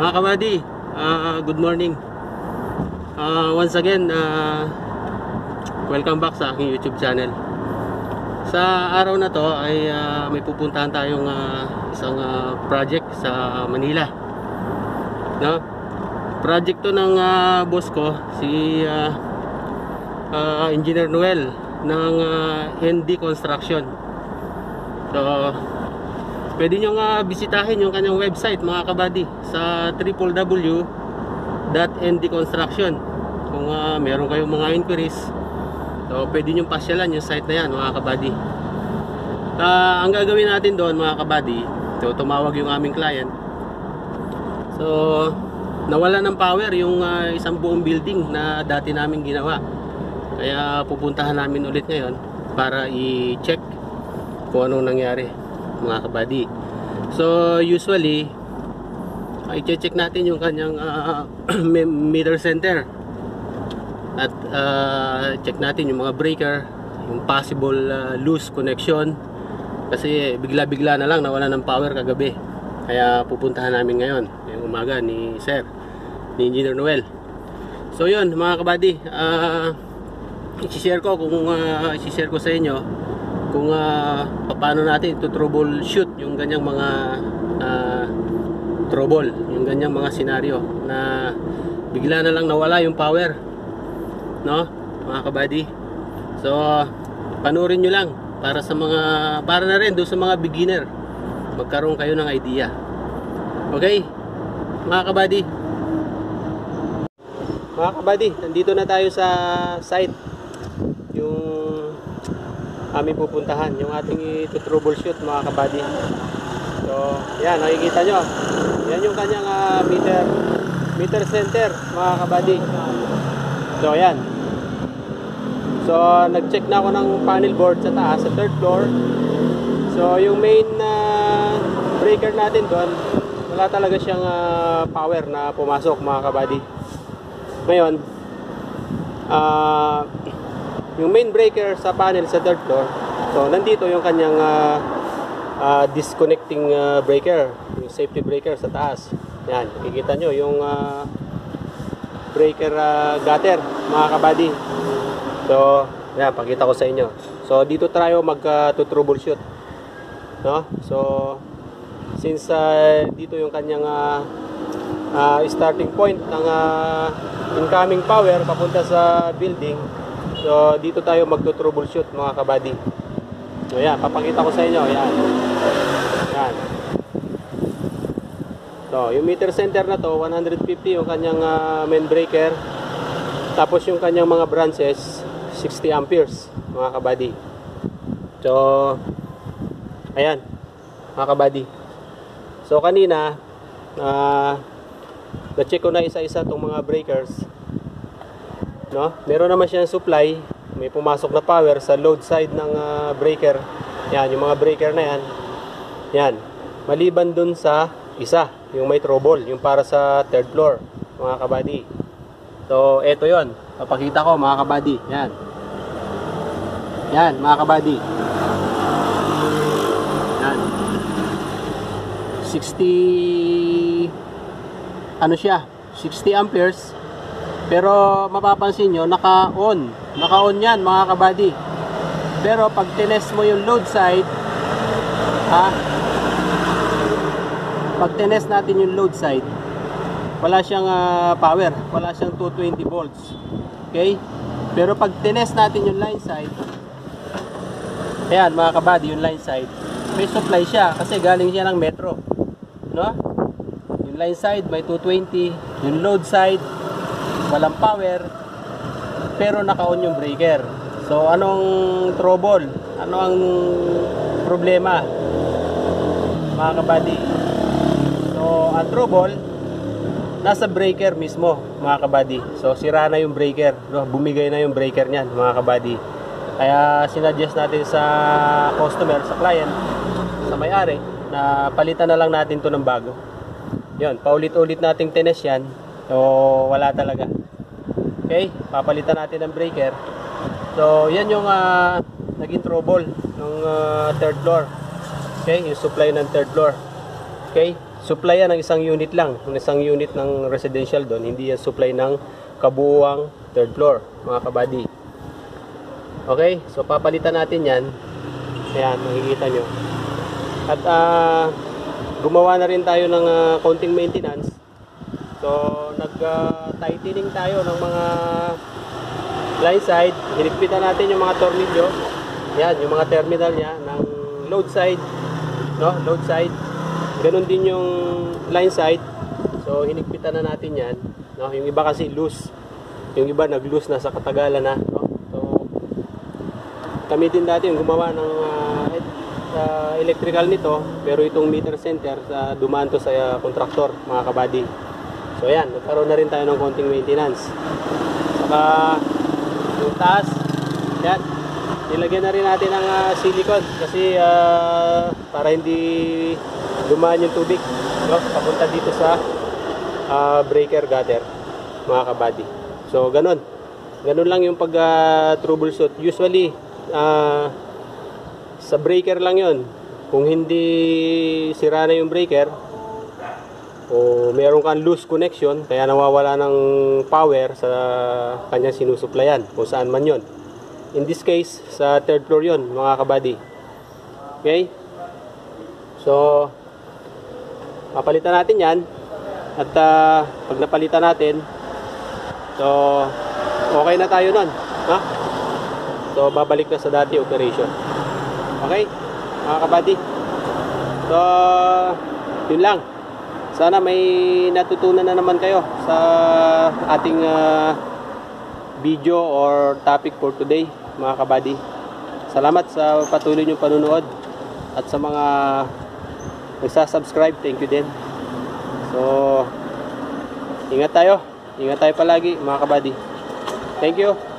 Mga kabady, good morning. Once again, welcome back sa aking YouTube channel. Sa araw na to ay may pupuntahan tayong isang project sa Manila. No? Project to ng boss ko, si Engineer Noel ng ND Construction. So, pwede nyo bisitahin yung kanyang website mga kabady sa www.ndconstruction. Kung meron kayong mga inquiries, so pwede nyo pasyalan yung site na yan mga kabady. Ang gagawin natin doon mga kabady, so tumawag yung aming client. So nawala ng power yung isang buong building na dati namin ginawa. Kaya pupuntahan namin ulit ngayon para i-check kung anong nangyari mga kabady. So usually i-check natin yung kanyang meter center at check natin yung mga breaker, yung possible loose connection, kasi bigla-bigla na lang nawala ng power kagabi. Kaya pupuntahan namin ngayon yung umaga ni Sir, ni Engineer Noel. So yun mga kabady, i-share ko sa inyo kung paano natin ito troubleshoot yung ganyang mga trouble, yung ganyang mga senaryo na bigla na lang nawala yung power, no mga kabady. So panoorin nyo lang para na rin doon sa mga beginner, magkaroon kayo ng idea. Okay mga kabady, nandito na tayo sa site, yung aming pupuntahan, yung ating ito-troubleshoot mga kabady. So yan, nakikita nyo, yan yung kanyang meter center mga kabady. So yan, so nag-check na ako ng panel board sa taas, sa third floor. So yung main breaker natin doon, wala talaga siyang power na pumasok mga kabady. Ngayon yung main breaker sa panel sa third floor, so nandito yung kanyang disconnecting breaker, yung safety breaker sa taas. Yan, nakikita nyo yung breaker gutter mga kabady. So yan, pakita ko sa inyo. So dito tayo mag-troubleshoot, no? So since dito yung kanyang starting point ng incoming power papunta sa building, so dito tayo mag-troubleshoot mga kabady. So yan, papakita ko sa inyo. Yan. Yan. So yung meter center na to, 150 yung kanyang main breaker. Tapos yung kanyang mga branches, 60 amperes mga kabady. So ayan mga kabady. So kanina na-check ko na isa-isa itong mga breakers, no? Meron naman siyang supply, may pumasok na power sa load side ng breaker. Yan, yung mga breaker na yan. Yan, maliban dun sa isa, yung may trouble, yung para sa third floor mga kabady. So eto yon, papakita ko mga kabady. Yan, yan mga kabady. Yan, 60 ano siya, 60 amperes. Pero mapapansin nyo, naka-on yan mga kabady. Pero pag tinest mo yung load side, pag tinest natin yung load side, wala siyang power, wala siyang 220 volts. Okay? Pero pag tinest natin yung line side, ayan mga kabady, yung line side, may supply siya kasi galing siya ng metro, no? Yung line side may 220, yung load side walang power, pero naka-on yung breaker. So anong trouble? Ano ang problema mga kabady? So ang trouble nasa breaker mismo mga kabady. So sira na yung breaker, no? Bumigay na yung breaker niyan mga kabady. Kaya sinuggest natin sa customer, sa client, sa may-ari, na palitan na lang natin to ng bago. Yun, paulit-ulit nating tinest yan. So wala talaga. Okay, papalitan natin ng breaker. So yan yung naging trouble ng third floor. Okay, yung supply ng third floor. Okay, supply yan ng isang unit lang, ng isang unit ng residential doon, hindi yan supply ng kabuuang third floor, mga kabady. Okay, so papalitan natin yan. Ayan, makikita nyo. At gumawa na rin tayo ng konting maintenance. So nag-tightening tayo ng mga line side. Hinigpitan natin yung mga tornilyo. Yan, yung mga terminal niya ng load side, no? Load side. Ganun din yung line side. So hinigpitan na natin yan, no? Yung iba kasi loose. Yung iba nag-loose na sa katagalan na, no? So kami din dati yung gumawa ng electrical nito, pero itong meter center dumaan to sa kontraktor, mga kabady. So ayan, nagkaroon na rin tayo ng konting maintenance. Saka yung taas, yan, nilagyan na rin natin ng silicone kasi para hindi dumaan yung tubig, no? Papunta dito sa breaker gutter, mga kabady. So ganun lang yung pag troubleshoot. Usually sa breaker lang yon. Kung hindi sira na yung breaker o meron kang loose connection kaya nawawala ng power sa kanyang sinusuplayan kung saan man yon. In this case, sa third floor yon, mga kabady. Okay? So papalitan natin yan. At pag napalitan natin, so okay na tayo nun, ha? So babalik na sa dati operation. Okay, mga kabady. So yun lang. Sana may natutunan na naman kayo sa ating video or topic for today, mga kabady. Salamat sa patuloy niyong panunood at sa mga nagsasubscribe, thank you din. So ingat tayo palagi, mga kabady. Thank you.